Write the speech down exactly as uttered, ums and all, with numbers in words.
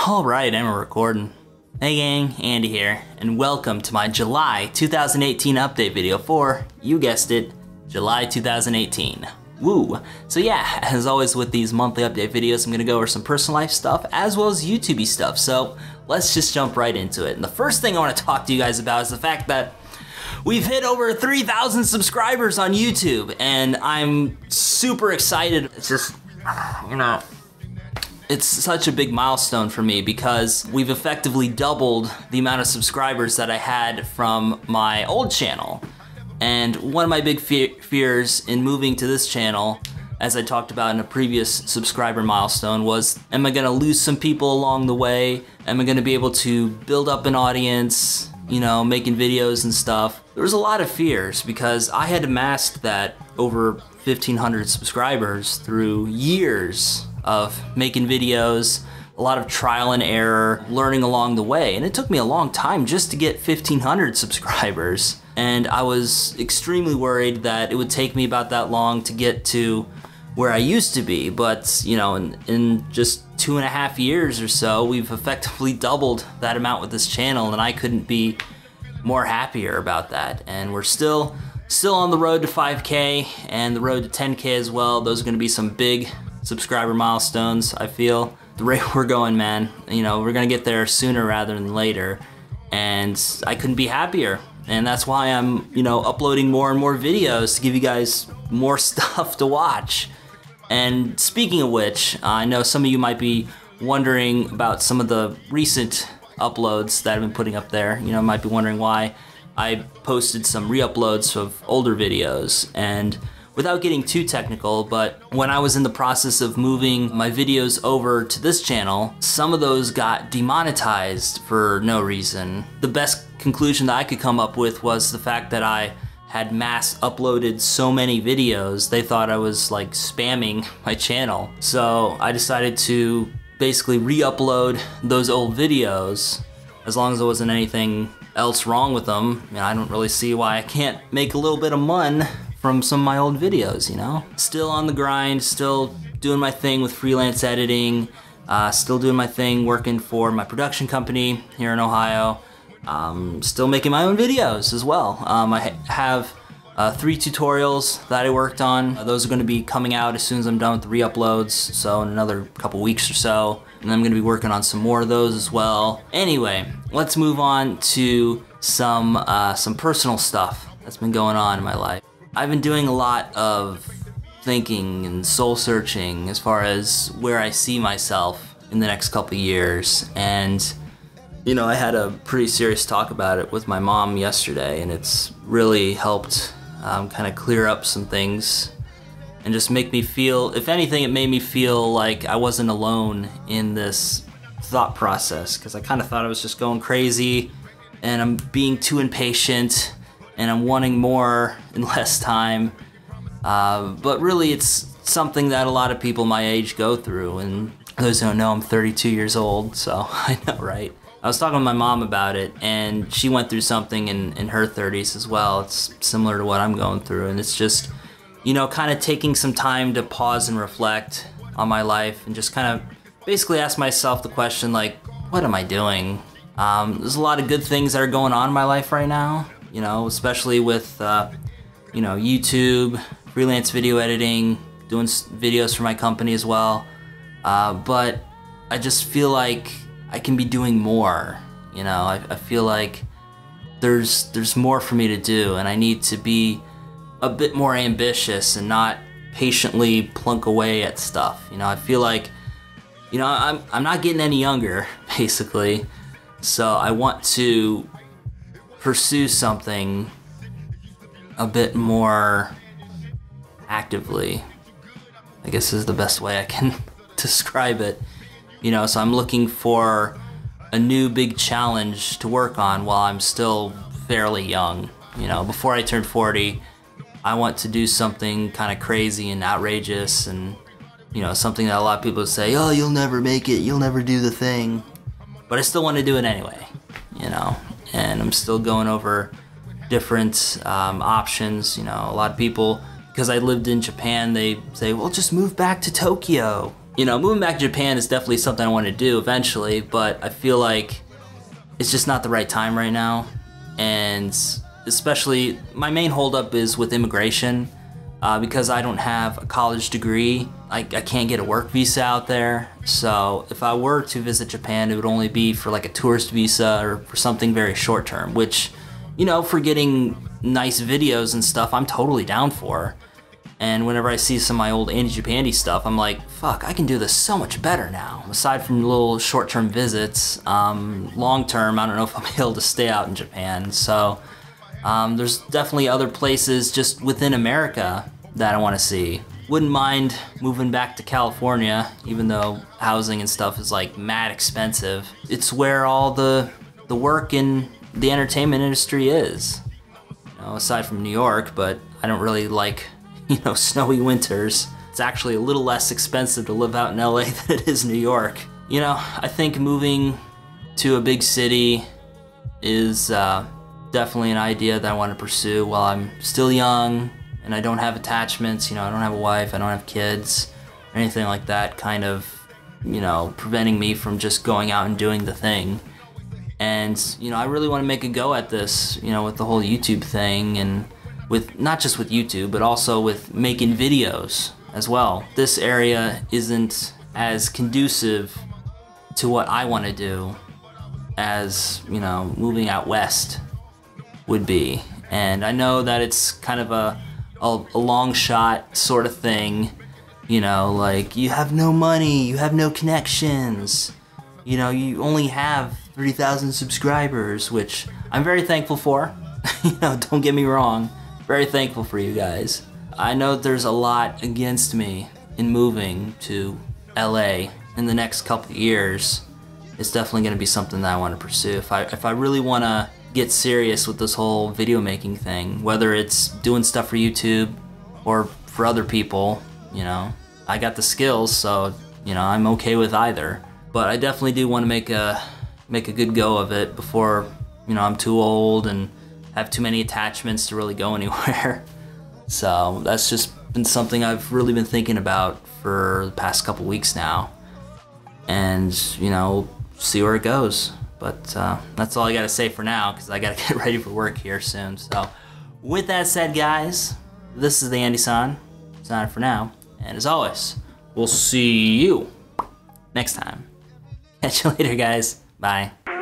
Alright, and we're recording. Hey gang, Andy here, and welcome to my July two thousand eighteen update video for, you guessed it, July two thousand eighteen. Woo! So yeah, as always with these monthly update videos, I'm gonna go over some personal life stuff as well as YouTube-y stuff, so let's just jump right into it. And the first thing I want to talk to you guys about is the fact that we've hit over three thousand subscribers on YouTube, and I'm super excited. It's just, you know, it's such a big milestone for me because we've effectively doubled the amount of subscribers that I had from my old channel. And one of my big fe fears in moving to this channel, as I talked about in a previous subscriber milestone, was am I gonna lose some people along the way? Am I gonna be able to build up an audience, you know, making videos and stuff? There was a lot of fears because I had amassed that over fifteen hundred subscribers through years of making videos, a lot of trial and error, learning along the way. And it took me a long time just to get fifteen hundred subscribers. And I was extremely worried that it would take me about that long to get to where I used to be. But, you know, in, in just two and a half years or so, we've effectively doubled that amount with this channel, and I couldn't be more happier about that. And we're still, still on the road to five K and the road to ten K as well. Those are gonna be some big subscriber milestones, I feel. The rate we're going, man, you know, we're gonna get there sooner rather than later, and I couldn't be happier. And that's why I'm, you know, uploading more and more videos to give you guys more stuff to watch. And speaking of which, I know some of you might be wondering about some of the recent uploads that I've been putting up there. You know, might be wondering why I posted some re-uploads of older videos. And without getting too technical, but when I was in the process of moving my videos over to this channel, some of those got demonetized for no reason. The best conclusion that I could come up with was the fact that I had mass uploaded so many videos, they thought I was like spamming my channel. So I decided to basically re-upload those old videos as long as there wasn't anything else wrong with them. You know, I don't really see why I can't make a little bit of mun from some of my old videos, you know? Still on the grind, still doing my thing with freelance editing, uh, still doing my thing working for my production company here in Ohio, um, still making my own videos as well. Um, I ha have uh, three tutorials that I worked on. Uh, those are gonna be coming out as soon as I'm done with the re-uploads, so in another couple weeks or so. And I'm gonna be working on some more of those as well. Anyway, let's move on to some, uh, some personal stuff that's been going on in my life. I've been doing a lot of thinking and soul searching as far as where I see myself in the next couple years. And, you know, I had a pretty serious talk about it with my mom yesterday, and it's really helped um, kind of clear up some things and just make me feel, if anything, it made me feel like I wasn't alone in this thought process, because I kind of thought I was just going crazy and I'm being too impatient and I'm wanting more in less time, uh, but really it's something that a lot of people my age go through. And those who don't know, I'm thirty-two years old, so I know, right? I was talking with my mom about it, and she went through something in, in her thirties as well. It's similar to what I'm going through, and it's just, you know, kind of taking some time to pause and reflect on my life and just kind of basically ask myself the question, like, what am I doing? Um, there's a lot of good things that are going on in my life right now. You know, especially with, uh, you know, YouTube, freelance video editing, doing videos for my company as well. Uh, but I just feel like I can be doing more. You know, I, I feel like there's there's more for me to do, and I need to be a bit more ambitious and not patiently plunk away at stuff. You know, I feel like, you know, I'm I'm not getting any younger, basically. So I want to pursue something a bit more actively, I guess is the best way I can describe it. You know, so I'm looking for a new big challenge to work on while I'm still fairly young. You know, before I turn forty, I want to do something kind of crazy and outrageous, and, you know, something that a lot of people say, oh, you'll never make it, you'll never do the thing. But I still want to do it anyway, you know? And I'm still going over different um, options. You know, a lot of people, because I lived in Japan, they say, well, just move back to Tokyo. you know, moving back to Japan is definitely something I want to do eventually, but I feel like it's just not the right time right now. And especially, my main holdup is with immigration. Uh, because I don't have a college degree, I, I can't get a work visa out there. So if I were to visit Japan, it would only be for like a tourist visa or for something very short term, which, you know, for getting nice videos and stuff, I'm totally down for. And whenever I see some of my old Andy Japandy stuff, I'm like, fuck, I can do this so much better now. Aside from little short-term visits, um, long-term, I don't know if I'm able to stay out in Japan. So um, there's definitely other places just within America that I want to see. Wouldn't mind moving back to California, even though housing and stuff is like mad expensive. It's where all the the work in the entertainment industry is. You know, aside from New York, but I don't really like, you know, snowy winters. It's actually a little less expensive to live out in L A than it is New York. You know, I think moving to a big city is uh, definitely an idea that I want to pursue while I'm still young and I don't have attachments. You know, I don't have a wife, I don't have kids, or anything like that kind of, you know, preventing me from just going out and doing the thing. And, you know, I really want to make a go at this, you know, with the whole YouTube thing, and with not just with YouTube, but also with making videos as well. This area isn't as conducive to what I want to do as, you know, moving out west would be. And I know that it's kind of a, a, a long shot sort of thing, you know, like, you have no money, you have no connections, you know, you only have thirty thousand subscribers, which I'm very thankful for. You know, don't get me wrong. Very thankful for you guys. I know there's a lot against me in moving to L A in the next couple of years. It's definitely going to be something that I want to pursue. If I, if I really want to get serious with this whole video making thing, whether it's doing stuff for YouTube or for other people, you know, I got the skills, so, you know, I'm okay with either. But I definitely do want to make a, make a good go of it before, you know, I'm too old and have too many attachments to really go anywhere. So that's just been something I've really been thinking about for the past couple weeks now. And, you know, see where it goes. But uh, that's all I gotta say for now, because I gotta get ready for work here soon. So with that said, guys, this is the Andy-san. Signing for now. And as always, we'll see you next time. Catch you later, guys. Bye.